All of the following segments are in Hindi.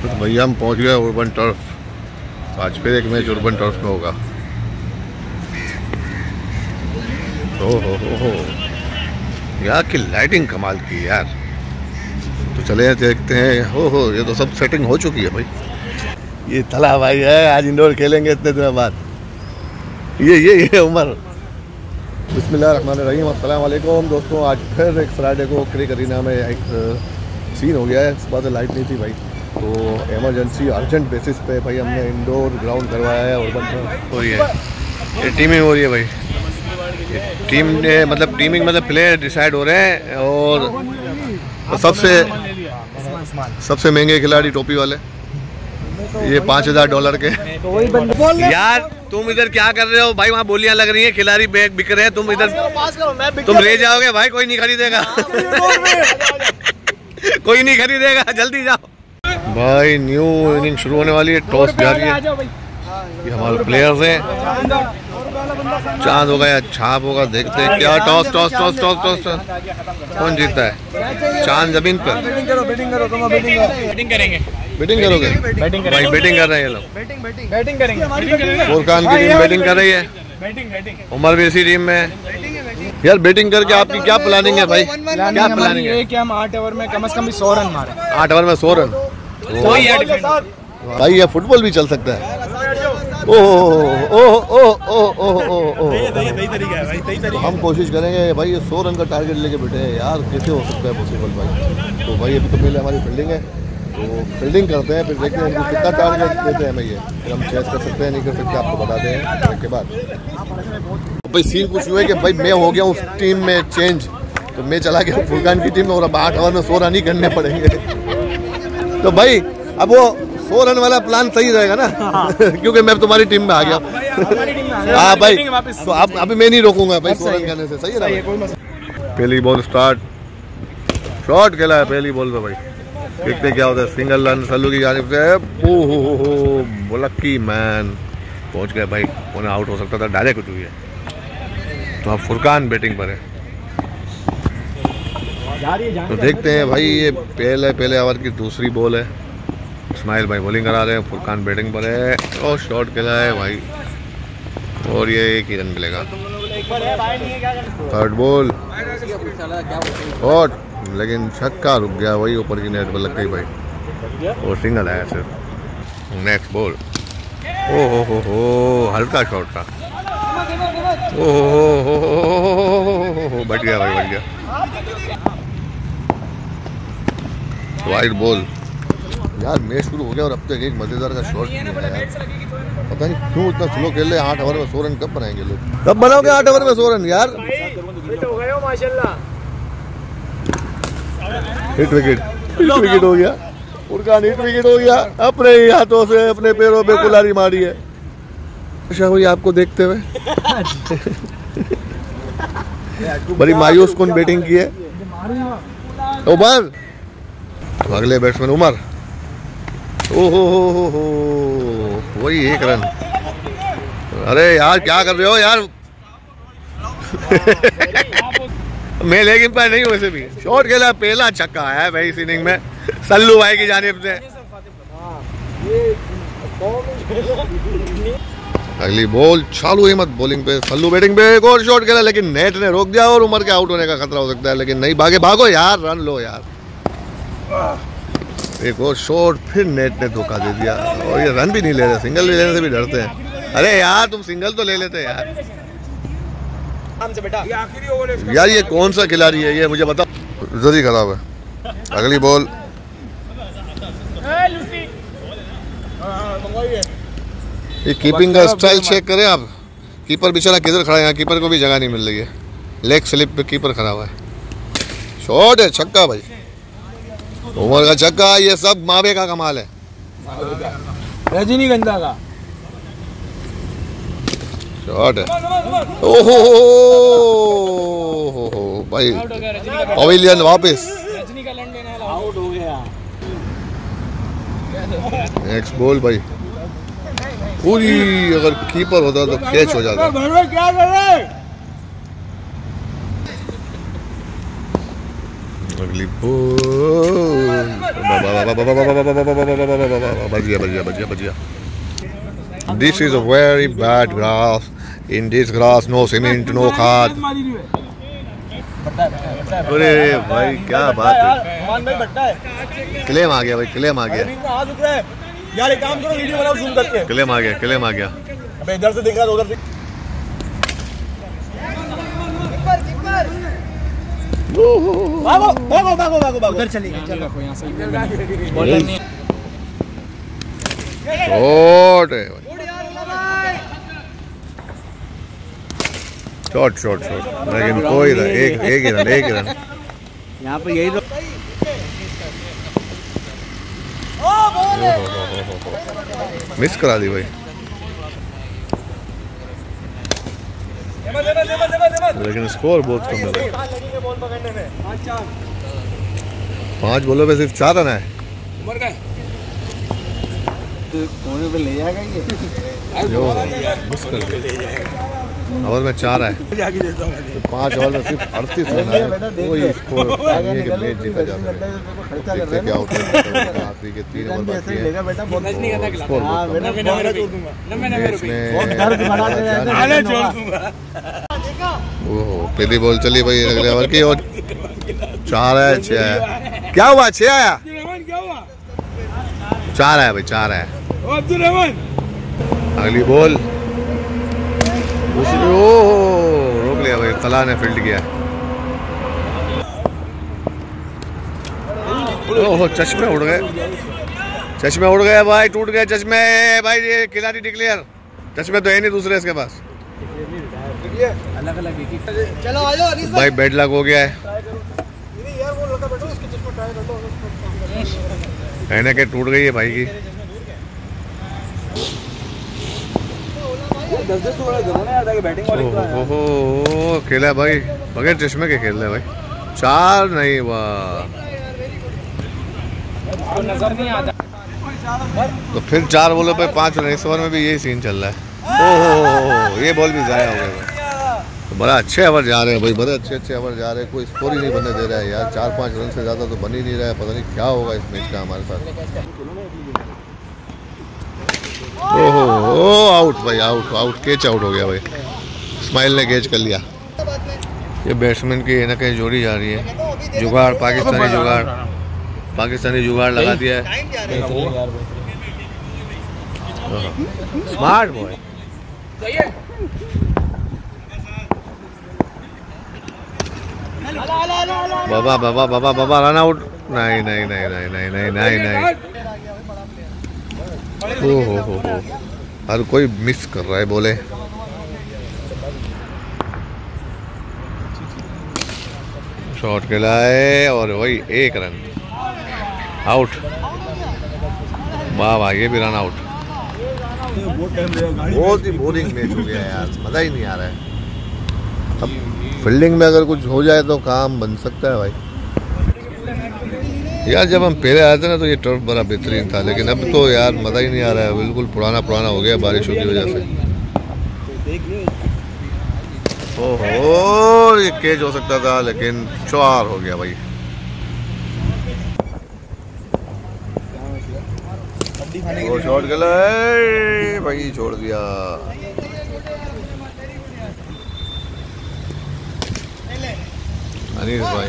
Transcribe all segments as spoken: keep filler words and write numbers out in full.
तो भैया हम पहुंच गए अर्बन टर्फ। आज फिर एक मैच अर्बन टर्फ में होगा। ओ हो हो हो यार की लाइटिंग कमाल की यार। तो चले देखते हैं। हो हो ये तो सब सेटिंग हो चुकी है भाई। ये तला भाई है, आज इंडोर खेलेंगे इतने दिनों बाद। ये ये ये उमर। बिस्मिल्लाहिर्रहमानिर्रहीम, अस्सलाम वालेकुम दोस्तों। आज फिर एक फ्राइडे को क्रिक अरीना में एक सीन हो गया है। सुबह से लाइट नहीं थी भाई, तो एमरजेंसी अर्जेंट बेसिस पे भाई हमने इंडोर ग्राउंड करवाया है। अर्बन हो रही है, ये टीमिंग हो रही है भाई। टीम ने मतलब टीमिंग मतलब प्लेयर डिसाइड हो रहे हैं। और सबसे सबसे महंगे खिलाड़ी टोपी वाले, ये पाँच हजार डॉलर के। यार तुम इधर क्या कर रहे हो भाई? वहाँ बोलियां लग रही हैं, खिलाड़ी बैग बिक रहे हैं, तुम इधर तुम ले जाओगे भाई? कोई नहीं खरीदेगा। कोई नहीं खरीदेगा, जल्दी जाओ भाई। न्यू इनिंग शुरू होने वाली है, टॉस जारी है। ये हमारे प्लेयर्स हैं। चांद होगा या छाप होगा, देखते हैं क्या। Toss toss toss toss toss कौन जीतता है? चांद जमीन पर बैटिंग करो, बैटिंग करो, तुम बैटिंग बैटिंग करेंगे। बैटिंग करोगे भाई? बैटिंग कर रहे हैं ये लोग। बैटिंग बैटिंग बैटिंग करेंगे। फुरकान की टीम बैटिंग कर रही है, बैटिंग बैटिंग। उमर भी इसी टीम में है। यार बैटिंग करके आपकी क्या प्लानिंग है भाई? क्या प्लानिंग है कि हम आठ ओवर में कम से कम सौ रन मारे। आठ ओवर में सौ रन भाई, ये फुटबॉल भी चल सकता है। ओ ओ ओ ओ ओ ओ तो हम कोशिश करेंगे भाई, ये सौ रन का टारगेट लेके बैठे हैं यार। कैसे हो सकता है पॉसिबल भाई? तो भाई अभी तो पहले हमारी फील्डिंग है, तो फील्डिंग करते हैं, फिर देखते हैं इनको कितना टारगेट देते हैं। भैया फिर हम चेस कर सकते हैं नहीं कर सकते, आपको बताते हैं के बाद। भाई सीन कुछ हुआ है कि भाई मैं हो गया उस टीम में चेंज, तो मैं चला गया फुरकान की टीम में। और अब आठ ओवर में सौ रन ही करने पड़ेंगे। तो भाई अब वो सौ रन वाला प्लान सही रहेगा ना? क्योंकि मैं तुम्हारी टीम में आ गया। हाँ भाई, तो अब अभी मैं नहीं रोकूंगा भाई सौ रन करने से। सही है। पहली बॉल स्टार्ट, शॉट खेला है पहली बॉल पे भाई। देखते क्या होता है। सिंगल रन सल्लू की जानिब से। ओहो हो हो लकी मैन पहुंच गए भाई। उन्हें आउट हो सकता था, डायरेक्ट उठ हुई है। तो अब फुरकान बैटिंग पर है, तो देखते हैं भाई। ये पहले पहले ओवर की दूसरी बॉल है। इस्माइल भाई बॉलिंग करा रहे हैं, फुरकान बैटिंग पर है। और शॉट खेला है भाई, और ये एक ही रन मिलेगा। थर्ड बॉल शॉट, लेकिन छक्का रुक गया वही, ऊपर की नेट पर लग गई भाई। और सिंगल आया सिर्फ। नेक्स्ट बॉल, ओ हो हो हो हल्का शॉट था। ओ हो हो हो बैठ गया भाई, बैठ गया। Wide ball. यार मैच शुरू हो गया और अब तक एक मजेदार का शॉट नहीं है यार। पता नहीं क्यों इतना स्लो खेल रहे हैं। आठ ओवर में सौ रन कब बनाएंगे लोग? कब बनाओगे आठ ओवर में सौ रन यार? हिट विकेट, हिट विकेट हो गया। फुरकान हिट विकेट हो गया। अपने ही हाथों से अपने पैरों पे कुल्हाड़ी मारी है। अच्छा हुई आपको देखते हुए। बड़ी मायूस कौन बैटिंग की है? उमर। तो अगले बैट्समैन उमर। ओहो हो हो हो वही एक रन। अरे यार क्या कर रहे हो यार? मैं लेकिन पर नहीं हूँ वैसे भी। शॉट खेला, पहला छक्का आया भाई इस इनिंग में सल्लू भाई की जानिब से। अगली बॉल चालू हिम्मत बॉलिंग पे, सल्लू बैटिंग पे। एक और शॉट खेला लेकिन नेट ने रोक दिया और उमर के आउट होने का खतरा हो सकता है, लेकिन नहीं भागे। भागो यार, रन लो यार। एक और शॉट, फिर नेट ने धोखा दे दिया। और ये रन भी नहीं ले रहे, सिंगल भी लेने से भी डरते हैं। अरे यार तुम सिंगल तो ले लेते यार। यार ये कौन सा खिलाड़ी है ये मुझे बताओ। जल्दी खराब है। अगली बॉल, ये कीपिंग का स्टाइल चेक करें आप। कीपर बेचारा किधर खड़ा है? यहाँ कीपर को भी जगह नहीं मिल रही है। लेग स्लिप पे कीपर खड़ा हुआ है। शॉट है, छक्का भाई। उमर का छक्का। ये सब मावे का कमाल है, रजनीगंधा का शॉट है। ओहो हो हो भाई, पवेलियन वापस। आउट हो गया। नेक्स्ट बॉल भाई, पूरी अगर कीपर होता तो कैच हो जाता। क्या कर रहे? अगली बॉल बच गया बच गया बच गया बच गया। This is a very bad grass. In this grass no cement no खाद। अरे भाई क्या बात है, क्लेम आ गया भाई, क्लेम आ गया यार। एक काम करो, वीडियो बनाओ जूम करके। क्लेम आ गया, क्लेम आ गया। अबे इधर से दिख रहा है उधर से। भागो भागो भागो भागो भागो उधर चलिए। चलो यहां से बॉलर नहीं शॉट है शॉट शॉट शॉट लेकिन कोई रन, एक एक ही रन, एक ही रन। यहां पे यही तो मिस करा दी भाई, लेकिन स्कोर बहुत कम है। पांच बॉलों पे सिर्फ चार रन है। कोने पे ले जाएगा ये जो मिस कर दिया। ओवर में चार है तो पांच ओवर में सिर्फ अड़तीस रन है। कोई स्कोर नहीं है कि मैच जीता जा सके। देखते क्या होता है आखिरी के तीन ओवर बाकी है। स्कोर ओहो पहली बॉल चली भाई अगले ओवर की और चार है छह है। क्या हुआ, छह आया, चार है भाई, चार है। अगली बॉल दूसरी, ओह रोक लिया भाई, तला ने फील्ड किया। ओहो चश्मे उड़ गए, चश्मे उड़ गए भाई, टूट गए चश्मे भाई। ये खिलाड़ी डिक्लेयर, चश्मे तो है नहीं दूसरे इसके पास। अलग अलग चलो आ जाओ भाई बैड लक हो गया है। कहने के टूट गई है भाई की। ओहो खेला भाई, बगैर चश्मे के खेल रहे भाई। चार नहीं, वाह नजर नहीं आता। तो फिर चार बॉलों पे पांच रन। इस ओवर में भी यही सीन चल रहा है। ओहो ये बॉल भी जाया हो गया भाई। तो बड़ा अच्छे ओवर जा रहे हैं भाई, बड़े अच्छे अच्छे ओवर जा रहे हैं। कोई स्कोर ही नहीं बनने दे रहा है यार। चार पांच रन से ज़्यादा तो बन ही नहीं रहा है। पता नहीं क्या होगा इस मैच का हमारे साथ। ओहो आउट भाई, आउट आउट कैच आउट हो गया भाई। स्माइल ने कैच कर लिया। ये बैट्समैन की है ना कहीं जोड़ी जा रही है। जुगाड़, पाकिस्तानी जुगाड़, पाकिस्तानी जुगाड़ लगा दिया है। Smart boy. बाबा बाबा बाबा बाबा रन आउट। नहीं नहीं नहीं नहीं नहीं नहीं नहीं नहीं। ओ हो हो हो हर कोई मिस कर रहा है बोले। शॉट खेला है और वही एक रन आउट। वाह वाह ये भी रन आउट। बहुत ही बोरिंग मैच हो गया यार, मजा ही नहीं आ रहा है। अब फील्डिंग में अगर कुछ हो जाए तो काम बन सकता है भाई। यार जब हम पहले आए थे ना तो ये टर्फ बड़ा बेहतरीन था, लेकिन अब तो यार मज़ा ही नहीं आ रहा है। बिल्कुल पुराना पुराना हो गया बारिशों की वजह से। ओहो ये कैच हो सकता था लेकिन चार हो गया भाई। वो शॉट गला है भाई, छोड़ दिया। अनीस भाई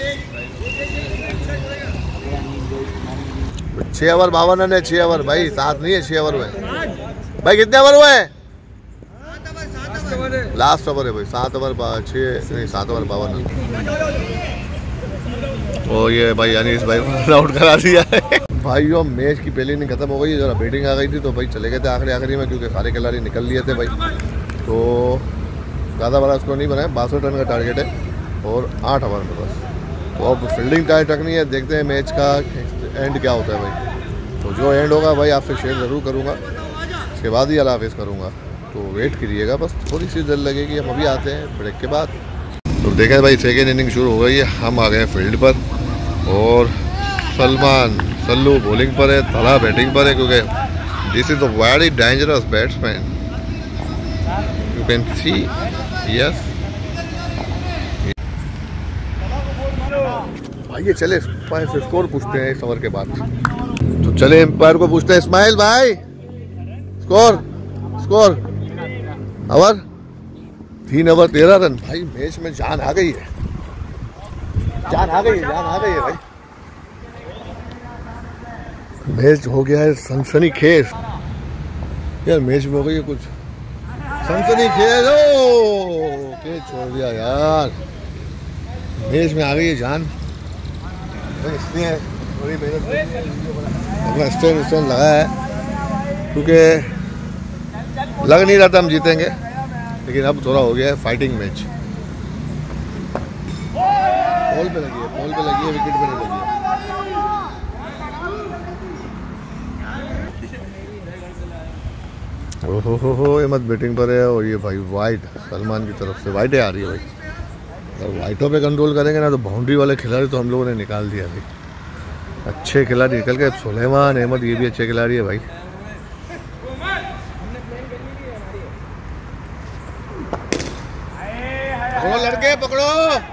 छह ओवर बावन रन है। छह ओवर भाई, सात नहीं है, छह ओवर हुए भाई। कितने ओवर हुए? लास्ट ओवर है भाई, सात ओवर छह नहीं सात ओवर बावन रन। ओ ये भाई अनीस भाई आउट करा दिया है भाइयों। मैच की पहली इनिंग खत्म हो गई, जरा बैटिंग आ गई थी तो भाई चले गए थे आखिरी आखिरी में, क्योंकि सारे खिलाड़ी निकल लिए थे भाई। तो ज़्यादा बड़ा स्कोर नहीं बनाया, बासठ रन का टारगेट है और आठ ओवर में बस। तो अब फील्डिंग टाइट रखनी है, देखते हैं मैच का एंड क्या होता है भाई। तो जो एंड होगा भाई आपसे शेयर ज़रूर करूँगा, इसके बाद ही अल्लाह हाफिज़ करूँगा। तो वेट कीजिएगा बस, थोड़ी सी देर लगेगी। हम अभी आते हैं ब्रेक के बाद। तो देखें भाई सेकेंड इनिंग शुरू हो गई है, हम आ गए फील्ड पर और सलमान सल्लू बॉलिंग पर है, तला बैटिंग पर है, क्योंकि this is a very dangerous batsman. You can see yes आइए चले एम्पायर से स्कोर पूछते हैं इस ओवर के बाद। तो चले एम्पायर को पूछते हैं। इस्माइल भाई स्कोर स्कोर ओवर तीन ओवर तेरह रन। भाई मैच में जान आ गई है, जान आ गई है, जान आ गई है भाई। मैच हो गया है सनसनी खेज यार, मैच में हो गई है कुछ सनसनी खेज। ओ कैच छोड़ दिया यार, मैच में आ गई है जान। इसलिए बड़ी मेहनत अपना स्टैंड स्टैंड लगाया है, क्योंकि लग नहीं रहा था हम जीतेंगे, लेकिन अब थोड़ा हो गया है फाइटिंग मैच। बॉल पे लगी है, बॉल पे लगी है, विकेट पे नहीं लगी है। ओहो हो हो अहमद बैटिंग पर है और ये भाई वाइट सलमान की तरफ से वाइटें आ रही है भाई। अगर वाइटों पे कंट्रोल करेंगे ना तो बाउंड्री वाले खिलाड़ी तो हम लोगों ने निकाल दिया भाई। अच्छे खिलाड़ी निकल गए, सुलेमान अहमद ये भी अच्छे खिलाड़ी है भाई। पकड़ो लड़के पकड़ो।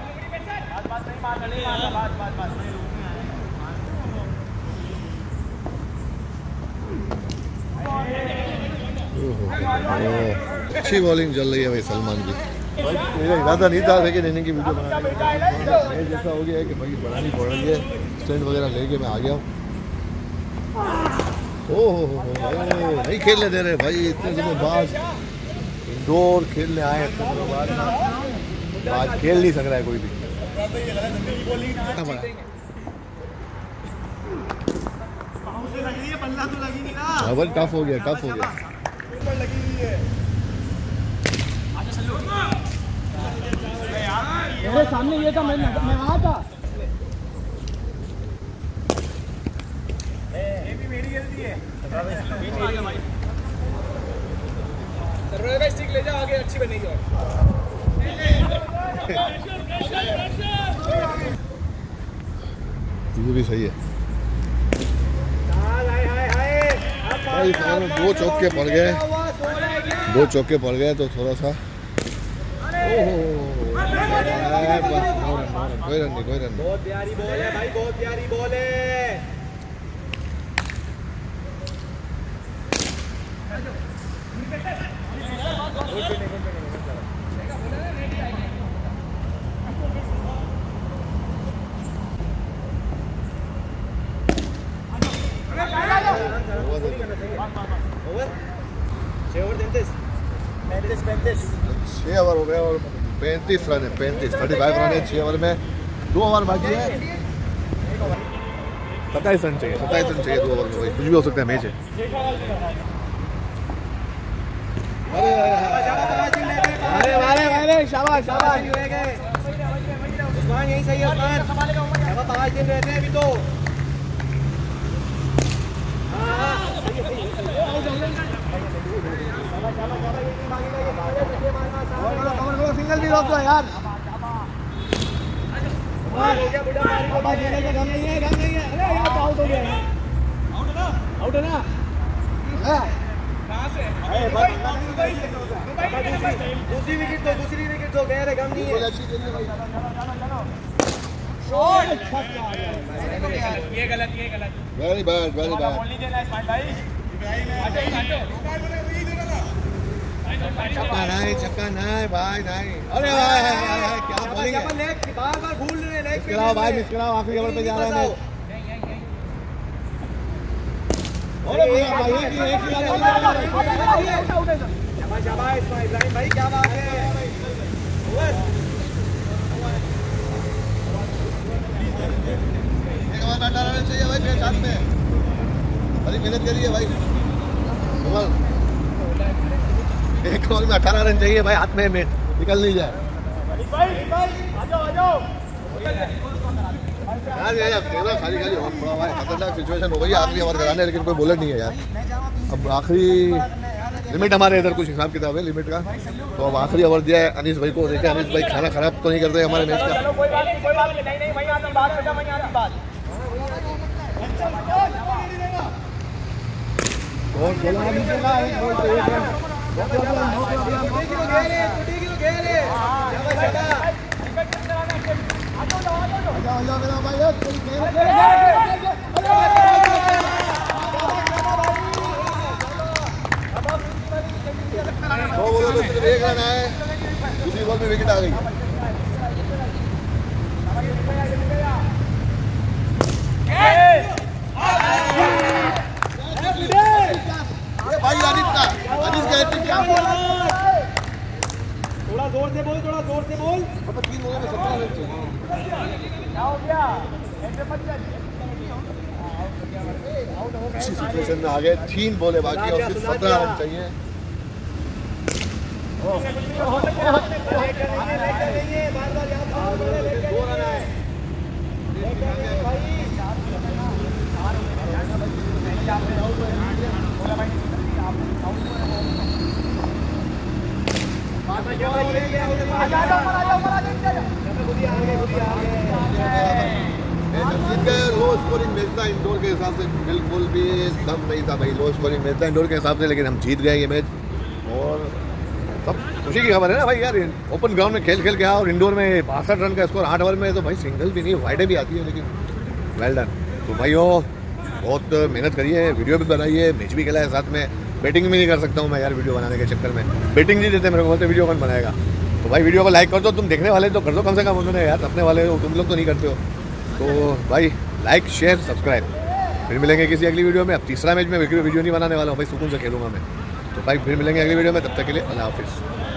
अच्छी बॉलिंग चल रही है भाई सलमान की। भाई मेरा इरादा नहीं था लेकिन इन्हीं की वीडियो बनाने का जैसा हो गया है कि भाई बनानी पड़ रही है। स्टैंड वगैरह लेके मैं आ गया हूँ। ओह हो हो नहीं खेलने दे रहे भाई, इतने दिनों बाद इंडोर खेलने आए इतने दिनों बाद, आज खेल नहीं सक रहा है कोई भी। भाई टफ हो गया, टफ हो गया। मेरे सामने ये था, मैं मैं वहाँ था। ये भी मेरी गलती है। सर्वर स्टिक ले जाओ आगे, अच्छी बनेगी। ये भी सही है भाई। दो चौके पड़ गए, दो चौके पड़ गए तो थोड़ा सा कोई रन नहीं, कोई रन नहीं। बहुत प्यारी बॉल है भाई, बहुत प्यारी बॉल है। छह ओवर हो गए और पैंतीस रन है, पैंतीस थर्टी फाइव रन है छह ओवर में। दो ओवर बाकी है, सत्ताईस रन चाहिए, सत्ताईस रन चाहिए दो ओवर में भाई, कुछ भी हो सकता है मैच है। अरे अरे अरे शाबाश शाबाश, उस्मान यही सही है। उस्मान पाँच दिन रहते हैं अभी तो। सिंगल भी रोक दो यार। हो गया बुढ़ा, देने का ढंग नहीं है, ढंग नहीं है। अरे यार आउट हो गया, आउट है ना, आउट है ना। कहाँ से? दूसरी विकेट दो, दूसरी विकेट दो, गया रे, गम नहीं है। ये गलत, ये गलत। Very bad, very bad. चक्का नहीं, चक्का नहीं भाई नहीं। अरे भाई क्या बॉलिंग है, बार बार भूल रहे हैं। मिस कराओ भाई, मिस कराओ, आखिरी ओवर पे जा रहा है। अरे भाई एक ही एक ही शाबाश शाबाश इब्राहिम भाई, क्या बात है। एक ओवर में अठारह रन चाहिए भाई मेरे साथ में, बड़ी मेहनत करिए भाई। एक ओवर में अठारह रन चाहिए भाई, हाथ में निकल नहीं जाए यार। यार तेरा खाली खाली और पड़ा हुआ है, खतरनाक सिचुएशन हो गई है। आखिरी ओवर कराने लेकिन कोई बॉलर नहीं है यार। अब आखिरी लिमिट हमारे इधर कुछ हिसाब किताब है लिमिट का, तो अब आखिरी ओवर दिया है अनीस भाई को। देखिए अनीस भाई खाना खराब तो नहीं करते हमारे मैच का। आजा मेरा भाई यार कोई खेल दो बोलो तो सिर्फ एक रन आए, दूसरी बॉल में विकेट आ गई। भाई आदित्य आदित्य क्या थोड़ा जोर से बोल, थोड़ा जोर से बोल। मतलब तीन बॉलों में सत्रह रन चाहिए। क्या हो गया? अच्छी सिचुएशन में आ गए, तीन बॉलें बाकी और सिर्फ सत्रह रन चाहिए। जीत गए। लो स्कोरिंग मैच था इंडोर के हिसाब से, बिल्कुल भी दम नहीं था भाई। लो स्कोरिंग मैच था इंडोर के हिसाब से, लेकिन हम जीत गए ये मैच और सब खुशी की खबर है ना भाई यार। ओपन ग्राउंड में खेल खेल के और इंडोर में बासठ रन का स्कोर आठ ओवर में, तो भाई सिंगल भी नहीं वाइडें भी आती है, लेकिन वेल डन। तो भाइयों बहुत मेहनत करिए, वीडियो भी बनाइए, मैच भी खेला है साथ में। बैटिंग भी नहीं कर सकता हूँ मैं यार वीडियो बनाने के चक्कर में, बैटिंग नहीं देते मेरे को, बोलते वीडियो कौन बनाएगा। तो भाई वीडियो को लाइक कर दो, तुम देखने वाले तो कर दो कम से कम, उन्होंने यार अपने वाले हो, तुम लोग तो नहीं करते हो। तो भाई लाइक शेयर सब्सक्राइब, फिर मिलेंगे किसी अगली वीडियो में। अब तीसरा मैच में वीडियो नहीं बनाने वाला हूँ भाई, सुकून से खेलूंगा मैं। तो भाई फिर मिलेंगे अगली वीडियो में, तब तक के लिए अल्लाह हाफिज़।